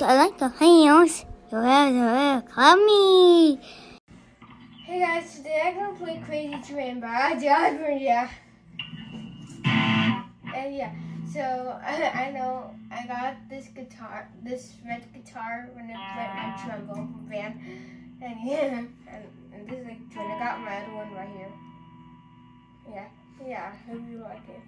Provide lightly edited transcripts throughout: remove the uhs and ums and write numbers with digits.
like the videos, you have to call me. Hey guys, today I'm gonna play Crazy Train by Jabria. And yeah, so I know I got this red guitar when I played my trombone band. And yeah, and this is like twin. I got my other one right here. Yeah, I hope you like it.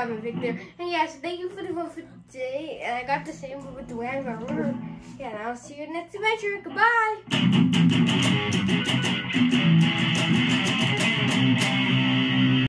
job, Victor. And yes, thank you for the vote for today. And I got the same vote with the way I remember. Yeah, and I'll see you next adventure. Goodbye.